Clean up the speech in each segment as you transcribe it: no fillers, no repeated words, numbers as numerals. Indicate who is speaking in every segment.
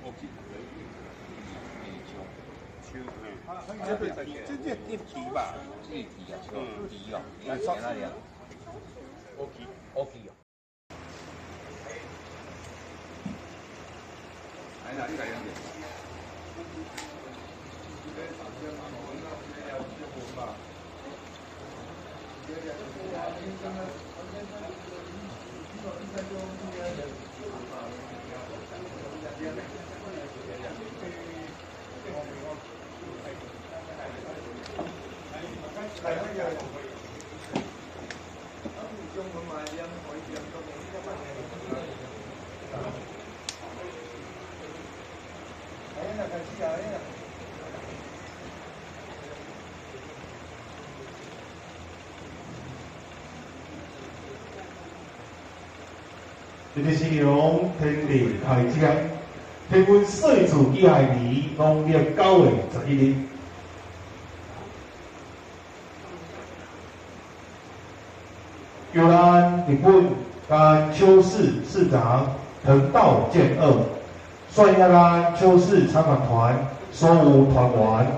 Speaker 1: 这电梯吧，电梯啊，梯哦，那在哪里啊？OK 哦。哎，哪里来的？
Speaker 2: 这个是用天地开张，天文岁自己亥年农历9月11日。由咱日本甘秋市市长藤道健二率领咱秋市参访团所有团员。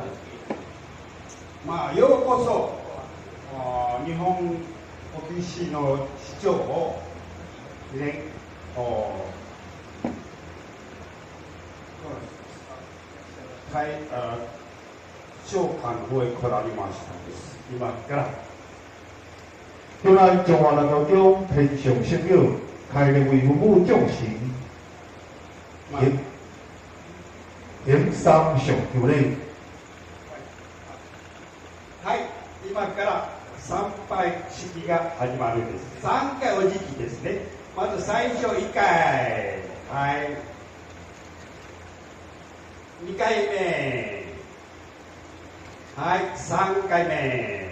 Speaker 1: ようこそ日本オフィスの市長をね召喚会来られましたです今から。
Speaker 2: 由咱中华南苗中天上圣友开列为父母众神，迎三上朝礼。
Speaker 1: はい、今から参拝式が始まるんです。3回お辞儀ですね。まず最初1回、はい。2回目、はい、3回目、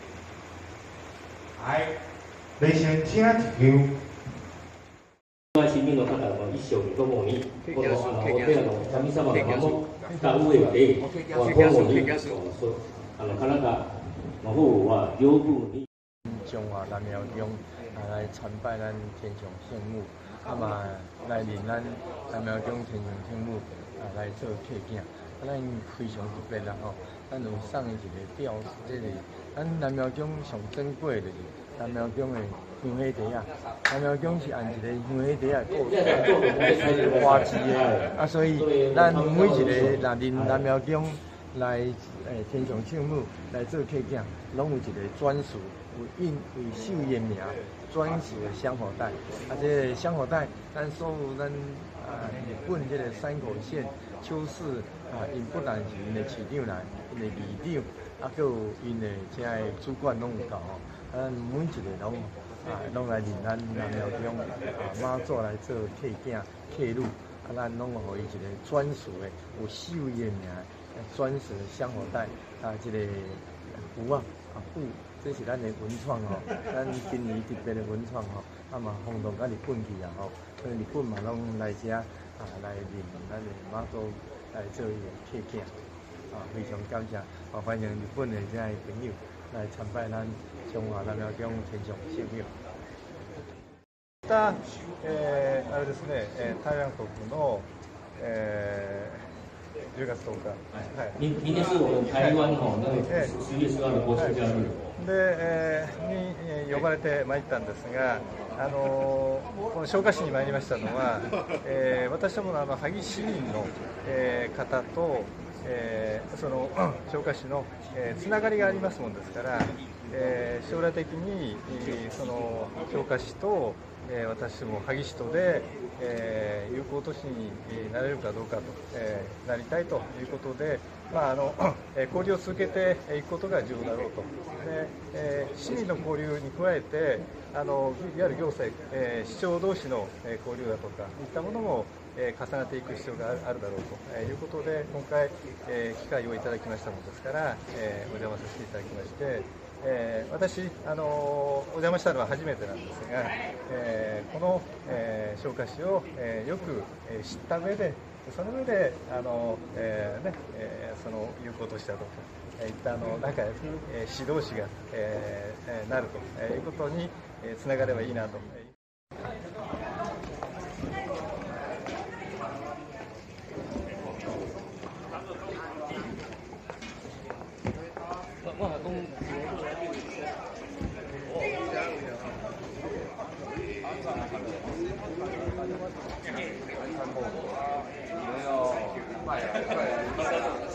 Speaker 1: はい。
Speaker 2: 你先请一
Speaker 3: 在新民の方の一生ともに、このお寺の神様の守った上で、ともに体の方は両部に。
Speaker 4: 中华南苗中来参拜咱天上圣母，嘛来临咱南苗中天上圣母来做客景，咱非常特别啦吼，咱有送一个吊，这个咱南苗中上珍贵的南苗中的香火茶啊，南苗中是按一个香火茶过花枝的，所以咱每一个若临南苗中来天上圣母来做客景，拢有一个专属。有为寿宴名专属的香火袋，这个香火袋，咱所有咱日本这个山口县秋市因不但是因的市长来，因的议长，还有因的这个主管拢有到吼，咱每一个拢来临咱南苗中妈祖来做客景客路，咱拢予伊一个专属的有寿宴名专属的香火袋这个符啊布。这是咱的文创吼，咱今年特别的文创吼，嘛轰动到日本去啊吼，所以日本嘛拢来遮来领咱的妈祖来做伊的客景非常感谢欢迎日本的这些朋友来参拜咱中华南苗中天上聖廟。あれですね、台湾国の10月10日。
Speaker 3: はい。明天是我们台湾那个10月12日的国庆假日。
Speaker 4: に呼ばれて参ったんですが、この彰化市に参りましたのは、私どもの萩市民の、方と、その彰化市の、つながりがありますもんですから、将来的にその彰化市と私ども萩市とで、友好都市になれるかどうかと、なりたいということで、交流を続けていくことが重要だろうと。で市民の交流に加えていわゆる行政、市長同士の交流だとかいったものも重ねていく必要があるだろうということで今回、機会をいただきましたものですから、お邪魔させていただきまして、私お邪魔したのは初めてなんですが、この、彰化市を、よく知った上でその上でその友好都市だとかいった仲良く市同士が、なるということにつながればいいなと。
Speaker 5: 参谋，没有拜拜。